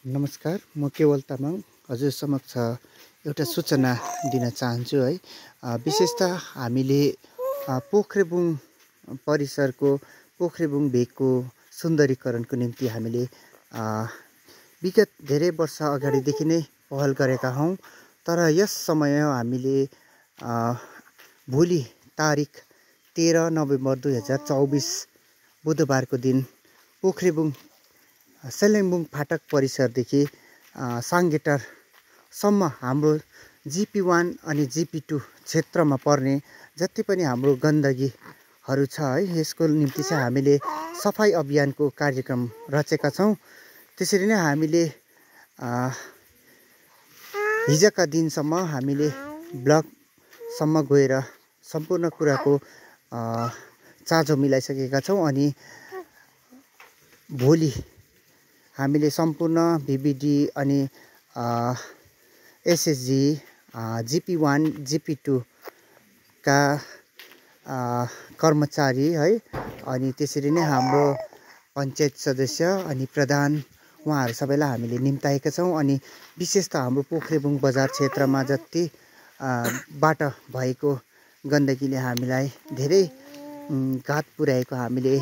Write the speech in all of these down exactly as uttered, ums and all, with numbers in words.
नमस्कार, म केवल तामाङ हजुर समक्ष एउटा सूचना दिन चाहन्छु है। अ, विशेषतः हामीले अ, पोख्रेबुङ परिसरको पोख्रेबुङ भेगको सुन्दरीकरणको निम्ति हामीले अ, विगत धेरै वर्ष अगाडिदेखि नै पहल गरेका हौँ। तर यस समय हामीले अ, भोलि तारिक तेह्र नोभेम्बर दुई हजार चौबिस बुधबारको दिन पोख्रेबुङ सेलेम्बुङ फाटक परिसरदेखि साङ्गेटारसम्म हाम्रो जिपी वान अनि जिपी टू क्षेत्रमा पर्ने जति पनि हाम्रो गन्दगीहरू छ है, यसको निम्ति चाहिँ हामीले सफाई अभियानको कार्यक्रम रचेका छौँ। त्यसरी नै हामीले हिजोका दिनसम्म हामीले ब्लकसम्म गएर सम्पूर्ण कुराको चाँजो मिलाइसकेका छौँ अनि भोलि हामीले सम्पूर्ण भिबिडी अनि SSG GP one GP two का कर्मचारी है अनि त्यसरी नै हाम्रो पञ्चायत सदस्य अनि प्रधान उहाँहरू सबैलाई हामीले निम्ताएका छौँ। अनि विशेष त हाम्रो पोख्रेबुङ बजार क्षेत्रमा जति बाट भएको गन्दगीले हामीलाई धेरै घात पुर्याएको हामीले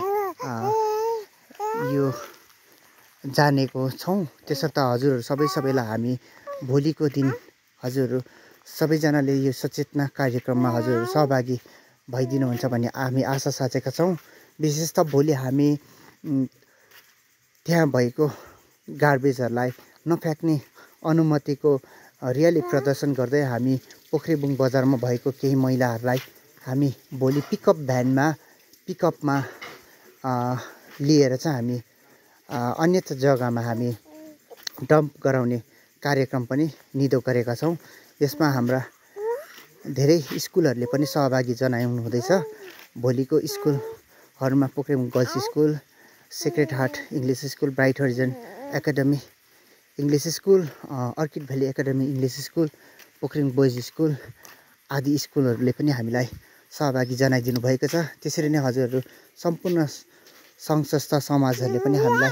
यो जानेको छौँ। त्यसर्थ हजुरहरू सबै सबैलाई हामी भोलिको दिन हजुरहरू सबैजनाले यो सचेतना कार्यक्रममा हजुरहरू सहभागी भइदिनुहुन्छ भन्ने हामी आशा साचेका छौँ। विशेष त भोलि हामी त्यहाँ भएको गार्बेजहरूलाई नफ्याँक्ने अनुमतिको रियाली प्रदर्शन गर्दै हामी पोख्रेबुङ बजारमा भएको केही महिलाहरूलाई हामी भोलि पिकअप भ्यानमा पिकअपमा लिएर चाहिँ हामी अन्यत्र जग्गामा हामी डम्प गराउने कार्यक्रम पनि निधो गरेका छौँ। यसमा हाम्रा धेरै स्कुलहरूले पनि सहभागी जनाउनु हुँदैछ। भोलिको स्कुलहरूमा Pokhrebung girls school, sacred heart English school, bright Harijan academy English school, orchid valley academy English school, Pokhrebung boys school आदि स्कुलहरूले पनि हामीलाई सहभागी जनाइदिनु भएको छ। त्यसरी नै हजुरहरू सम्पूर्ण सङ्घ संस्था समाजहरूले पनि हामीलाई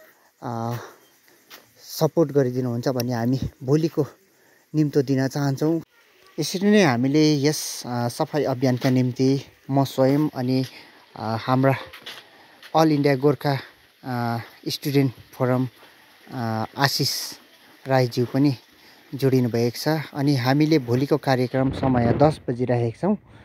सपोर्ट गरिदिनुहुन्छ भन्ने हामी भोलिको निम्तो दिन चाहन्छौँ। यसरी नै हामीले यस सफाई अभियानका निम्ति म स्वयं अनि हाम्रा all India Gorkha student forum Ashish राईज्यू पनि जोडिनु भएको छ। अनि हामीले भोलिको कार्यक्रम समय दस बजी राखेका छौँ।